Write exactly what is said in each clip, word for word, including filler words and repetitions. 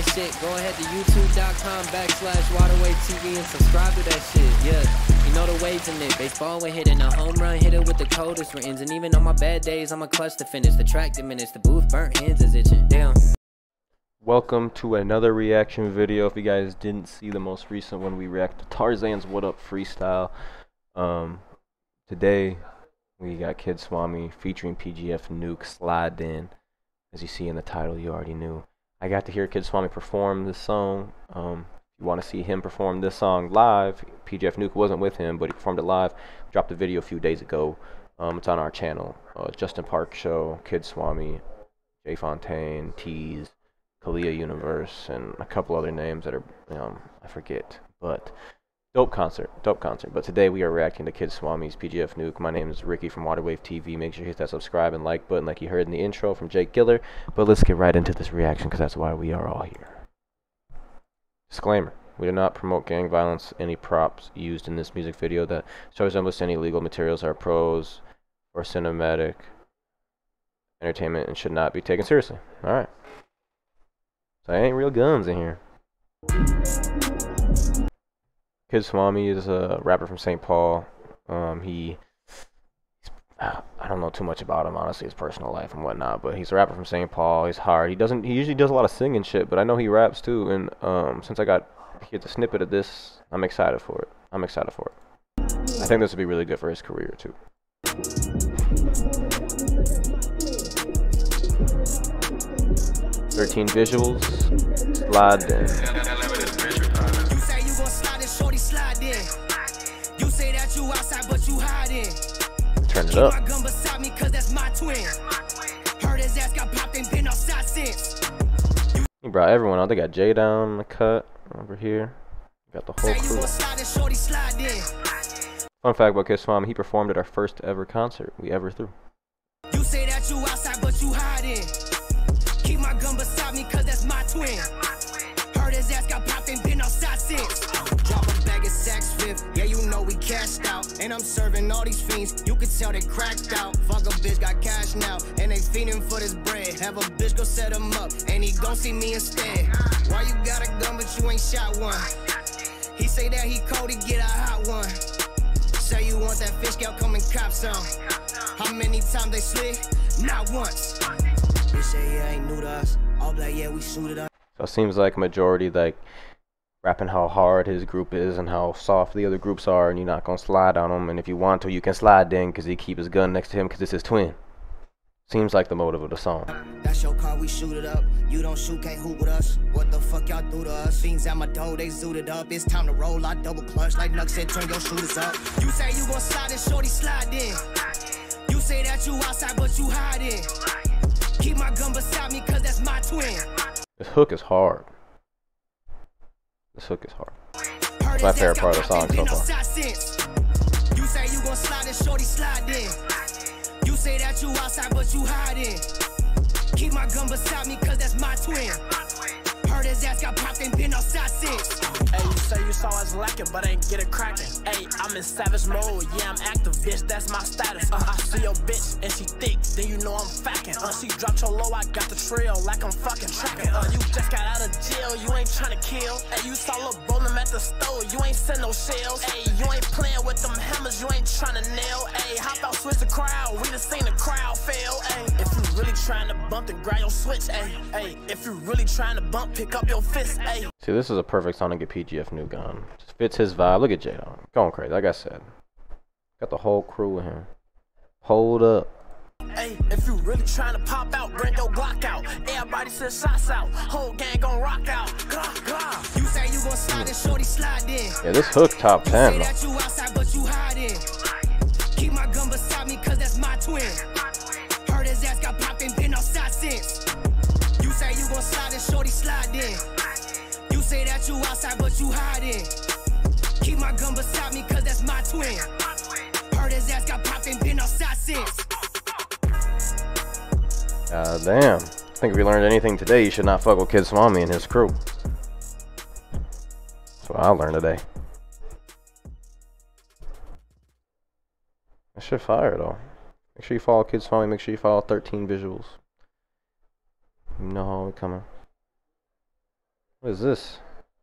shit, go ahead to youtube.com backslash Waterwave T V and subscribe to that shit. Yeah, you know the waves in it. Baseball, we're hitting a home run, hit it with the coldest rains. And even on my bad days, I'm a clutch to finish. The track diminished, the booth burnt, hands is itching. Damn. Welcome to another reaction video. If you guys didn't see the most recent one, we react to Tarzan's What Up freestyle. Um, today we got Kid Swami featuring P G F Nuke, Slide In. As you see in the title, you already knew. I got to hear Kid Swami perform this song. Um, if you want to see him perform this song live, P G F Nuke wasn't with him, but he performed it live. Dropped a video a few days ago. Um, it's on our channel. Uh, Justin Park Show, Kid Swami, Jay Fontaine, Tease, Kalia Universe, and a couple other names that are, um, I forget. But dope concert, dope concert. But today we are reacting to Kid Swami's P G F Nuke. My name is Ricky from Waterwave T V. Make sure you hit that subscribe and like button like you heard in the intro from Jake Giller. But let's get right into this reaction because that's why we are all here. Disclaimer. We do not promote gang violence. Any props used in this music video that show resemblance to any legal materials are prose or cinematic entertainment and should not be taken seriously. Alright. So there ain't real guns in here. Kid Swami is a rapper from Saint Paul. Um, he, I don't know too much about him, honestly, his personal life and whatnot. But he's a rapper from Saint Paul. He's hard. He doesn't. He usually does a lot of singing shit, but I know he raps too. And um, since I got here's a snippet of this, I'm excited for it. I'm excited for it. I think this would be really good for his career too. Thirteen visuals. Slide in. You say that you outside, but you hiding. Turn it up. My gun beside me, cause that's my twin. Heard his ass got popped and been outside since. He brought everyone out. They got Jay down the cut over here. Got the whole crew. Fun fact about Kid Swami, he performed at our first ever concert we ever threw. You say that you outside, but you hiding. Keep my gun beside me, cause that's my twin. Heard his ass got popped and been outside since. Drop a bag of Saks Fifth, yeah, you know we cashed out. And I'm serving all these fiends, you can tell they cracked out. Fuck a bitch, got cash now, and they feeding for this bread. Have a bitch go set him up, and he gon' see me instead. Why you got a gun, but you ain't shot one? He say that he cold, he get a hot one. Say you want that fish scale, come and cop some. How many times they slick? Not once. They say yeah, ain't new to us. All black, yeah, we suited up. So it seems like a majority like rapping how hard his group is and how soft the other groups are, and you're not gonna slide on him. And if you want to, you can slide in because he keep his gun next to him because it's his twin. Seems like the motive of the song. That's your car, we shoot it up. You don't shoot, can't hoop with us. What the fuck y'all do to us? Fiends at my door, they zooted up. It's time to roll, I double clutch like Nuck said, turn your shooters up. You say you gon' slide and shorty slide in. You say that you outside, but you hiding. Keep my gun beside me, cause that's my twin. This hook is hard. This hook is hard. It's my favorite part of the song so far. You say you gon' slide and shorty slide in. You say that you outside, but you hiding. Keep my gun beside me, cause that's my twin. Heard his ass got popped and been outside since. Hey, you say you saw us lacking, but ain't get it cracking. Hey, I'm in savage mode, yeah, I'm active, bitch, that's my status. Uh, I see your bitch, and she thick, then you know I'm facking. Uh, she dropped your low, I got the trail, like I'm fucking tracking. Uh, you just got out of jail, you ain't tryna kill. Hey, you saw Lil' Bowlem at the store, you ain't send no shells. Hey, you ain't playing with them hammers, you ain't tryna nail. Hey, hop out, switch the crowd, we done seen the crowd fail. Hey, if you really trying to bump, then grab your switch. Hey, hey, if you really trying to bump, pick up your fist. Hey. See, this is a perfect song to get P G F Nuke on. Just fits his vibe. Look at Jay on. Going crazy, like I said. Got the whole crew in here. Hold up. Hey, if you really trying to pop out, bring your Glock out. Everybody says shots out. Whole gang gon' rock out. Glock, glock. You say you gon' slide and shorty slide in. Yeah, this hook top ten. You say that you outside, but you hiding. Keep my gun beside me, cause that's my twin. Heard his ass got popped and been outside since. You say you gon' slide and shorty slide in. You say that you outside, but you hiding. Keep my gun beside me, cause that's my twin. Heard his ass got popped and been outside since. God damn. I think if you learned anything today, you should not fuck with Kid Swami and his crew. That's what I learned today. That shit fire though. Make sure you follow Kid Swami, make sure you follow thirteen visuals. You know how we coming. What is this?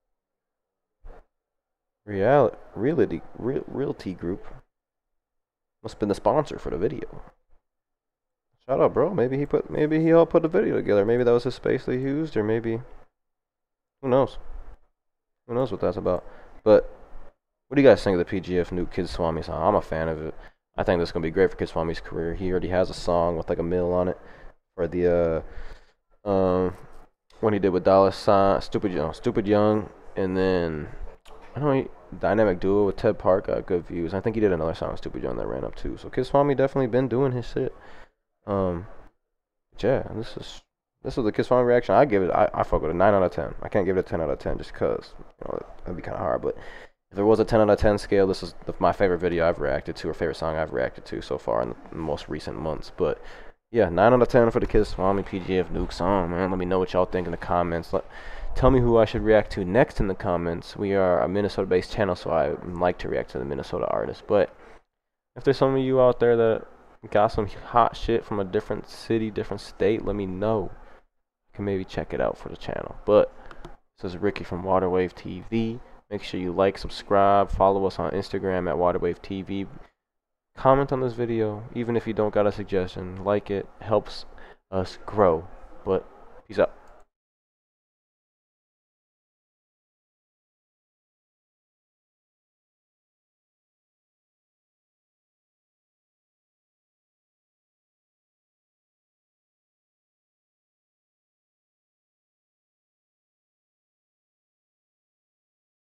Real Realty Real, Realty Group. Must have been the sponsor for the video. Shout out, bro. Maybe he put maybe he helped put the video together. Maybe that was his space they used, or maybe who knows? Who knows what that's about? But what do you guys think of the P G F new Kid Swami song? I'm a fan of it. I think this is gonna be great for Kid Swami's career. He already has a song with like a mill on it for the uh um when he did with Dallas Sign, Stupid Young, Stupid Young, and then I don't know, Dynamic Duo with Ted Park got good views. I think he did another song with Stupid Young that ran up too. So Kid Swami definitely been doing his shit. Um, but yeah, this is this was the Kid Swami reaction. I give it. I I fuck with a nine out of ten. I can't give it a ten out of ten just cause you know that'd be kind of hard. But if there was a ten out of ten scale, this is the, my favorite video I've reacted to, or favorite song I've reacted to so far in the, in the most recent months. But yeah, nine out of ten for the Kid Swami P G F Nuke song, man. Let me know what y'all think in the comments. Let, tell me who I should react to next in the comments. We are a Minnesota-based channel, so I like to react to the Minnesota artists. But if there's some of you out there that got some hot shit from a different city, different state, let me know. I can maybe check it out for the channel. But this is Ricky from Waterwave T V. Make sure you like, subscribe, follow us on Instagram at Waterwave T V. Comment on this video, even if you don't got a suggestion. Like it, helps us grow. But peace out.